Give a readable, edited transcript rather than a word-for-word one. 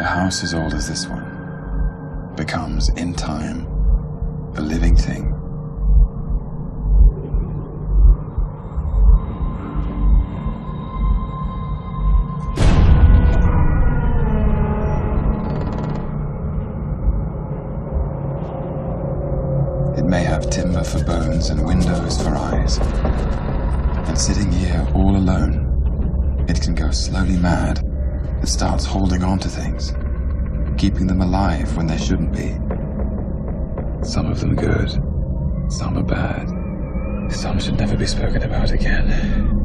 house as old as this one becomes, in time, a living thing. It may have timber for bones and windows for eyes. And sitting here all alone, it can go slowly mad. It starts holding on to things, keeping them alive when they shouldn't be. Some of them good, some are bad. Some should never be spoken about again.